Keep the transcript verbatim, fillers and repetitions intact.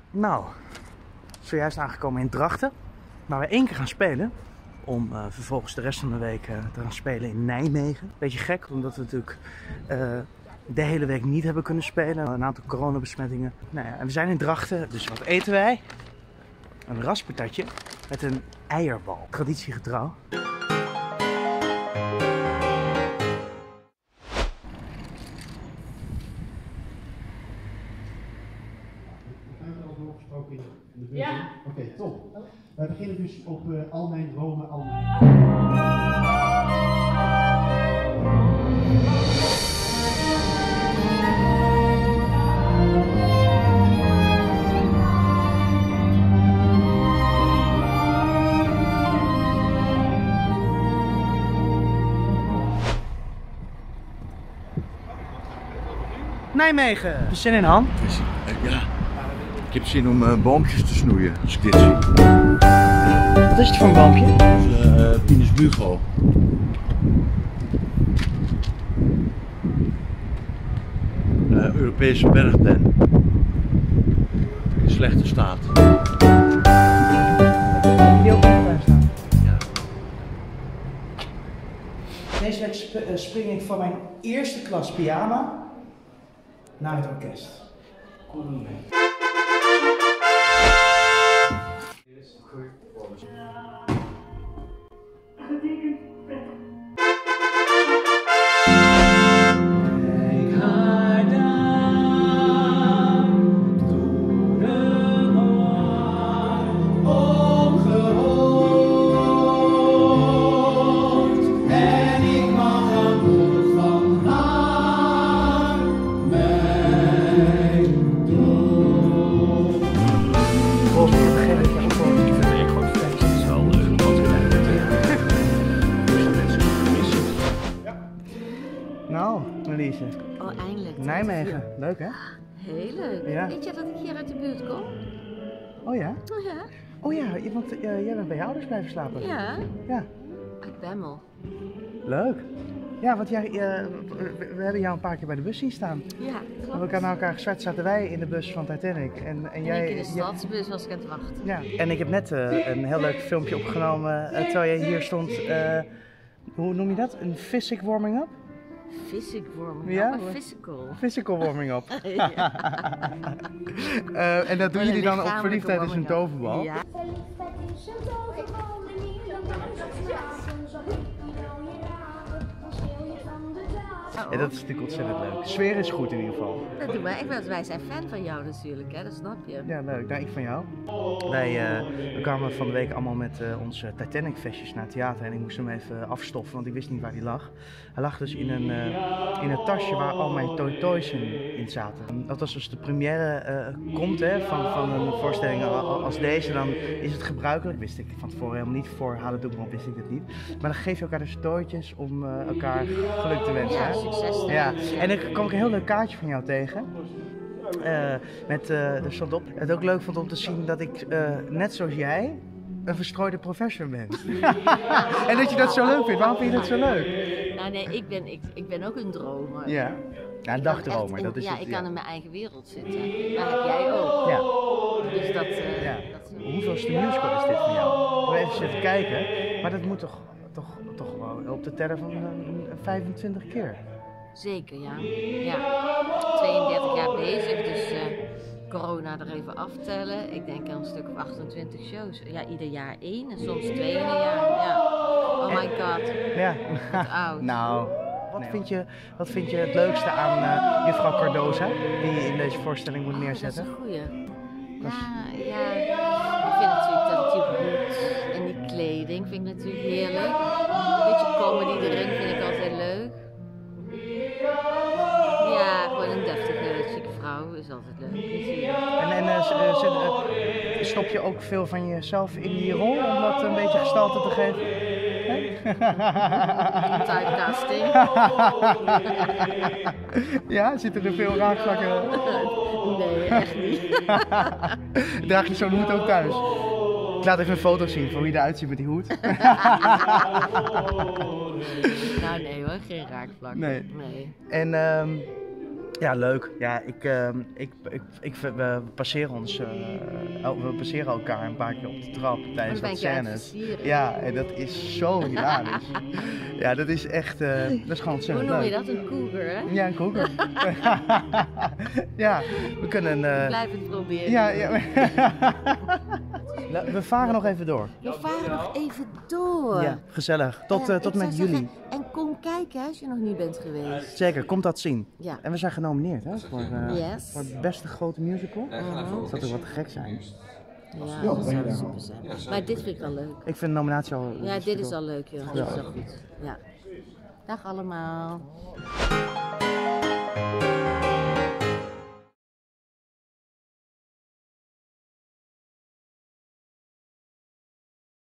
Nou, zojuist aangekomen in Drachten, waar we één keer gaan spelen. Om uh, vervolgens de rest van de week uh, te gaan spelen in Nijmegen. Beetje gek, omdat we natuurlijk uh, de hele week niet hebben kunnen spelen. Een aantal coronabesmettingen. Nou ja, en we zijn in Drachten, dus wat eten wij? Een raspatatje met een eierbal. Traditiegetrouw. Ja. Oké, okay, top. We beginnen dus op uh, Al mijn dromen, al mijn... Nijmegen! Heb je zin in, Han? Ja. Ik heb zin om uh, boompjes te snoeien, als ik dit zie. Wat is het voor een boompje? Uh, Pinus bugo. Uh, Europese bergten. In slechte staat. Die ook in staan. Ja. Deze week sp uh, spring ik van mijn eerste klas pyjama naar het orkest. Kom er mee. Nou, Marliese. Oh, eindelijk. Nijmegen. Leuk, hè? Heel leuk. Ja. Weet je dat ik hier uit de buurt kom? Oh ja? Oh ja. Oh ja, want uh, jij bent bij je ouders blijven slapen. Ja. Ja. Uit Bemmel. Leuk. Ja, want jij, uh, we, we hebben jou een paar keer bij de bus zien staan. Ja, We klopt. hebben naar elkaar gezwerd, zaten wij in de bus van Titanic. En, en, En jij, ik in de jij- stadsbus was ik aan het wachten. Ja, en ik heb net uh, een heel leuk filmpje opgenomen uh, terwijl jij hier stond. Uh, hoe noem je dat? Een physic warming up? Physic warming Ja, up, hoor. physical. Physical warming up. Ja. uh, en dat doen Oh, jullie dan op lichamelijke Verliefdheid is een warming up. toverbal. Ja. Verliefdheid is een toverbal en niemand kan het maken. Zo heet die nou je raken, dan schreeuw je van de daad. En dat is natuurlijk ontzettend leuk. De sfeer is goed in ieder geval. Dat doen wij. Ik ben, wij zijn fan van jou natuurlijk, hè? Dat snap je. Ja, leuk. Nou, ik van jou. Wij uh, we kwamen van de week allemaal met uh, onze Titanic-vestjes naar het theater en ik moest hem even afstoffen, want ik wist niet waar hij lag. Hij lag dus in een, uh, in een tasje waar al mijn Toy Toys in, in zaten. Dat was dus de première uh, komt hè, van, van een voorstelling als deze, dan is het gebruikelijk, wist ik van tevoren helemaal niet, voor Halen Doe Maar wist ik het niet. Maar dan geef je elkaar dus toytjes om uh, elkaar geluk te wensen. Ja, hè? succes. Ja, en dan kwam ik een heel leuk kaartje van jou tegen. Uh, met, uh, er stond op. Het ook leuk vond om te zien dat ik, uh, net zoals jij, een verstrooide professor ben. En dat je dat zo leuk vindt. Waarom vind je dat zo leuk? Nou nee, ik ben, ik, ik ben ook een dromer. Ja, ja een dagdromer. Echt, Dat is ja, het, ik ja. kan in mijn eigen wereld zitten. Maar heb jij ook. Ja. Dus dat... Uh, Ja. dat Hoeveelste musical is dit van jou? Ik heb even zitten kijken, maar dat moet toch, toch, toch wel op de teller van uh, vijfentwintig keer. Zeker, ja. Ja. tweeëndertig jaar bezig, dus uh, corona er even aftellen. Ik denk aan een stuk of achtentwintig shows. Ja, ieder jaar één en soms twee in een jaar. Ja. Oh my god. Ja. Wat oud. Nou, wat, nee, vind je, wat vind je het leukste aan uh, juffrouw Cardoza, die je in deze voorstelling moet Oh, neerzetten? dat is een goeie. Ja, ja. Ik vind natuurlijk dat die hoed en die kleding vind ik natuurlijk heerlijk. Een beetje comedy erin vind ik altijd leuk. Ja, gewoon een deftige, chique vrouw is altijd leuk. En, en uh, zit, uh, stop je ook veel van jezelf in die rol om dat een beetje gestalte te geven? Nee? Typecasting. Ja, zitten er veel raakvlakken? Nee, echt niet. Draag je zo'n hoed ook thuis? Ik laat even een foto zien van hoe je eruit ziet met die hoed. Nou nee hoor, geen raakvlak. Nee. nee. En um, Ja, leuk. Ja, ik, uh, ik, ik, ik, we passeren ons, uh, we passeren elkaar een paar keer op de trap tijdens wat scènes. Ja, en dat is zo hilarisch. Ja, dat is echt, uh, dat is gewoon ontzettend leuk. Hoe leuk. noem je dat? Een cougar, hè? Ja, een cougar. Ja, we kunnen... Uh, Blijf het proberen. Ja, ja. We varen nog even door. We varen nog even door. Ja, gezellig. Tot, uh, tot met jullie. Zeggen, en kom kijken als je nog niet bent geweest. Zeker, kom dat zien. Ja. En we zijn genomineerd hè, voor, uh, yes. voor het beste grote musical. Uh-huh. Dat zou toch wat te gek zijn? Ja, dat zou super zijn. Maar dit vind ik wel leuk. Ik vind de nominatie al... Ja, dit is al leuk joh. Dit is al goed. Ja. Dag allemaal.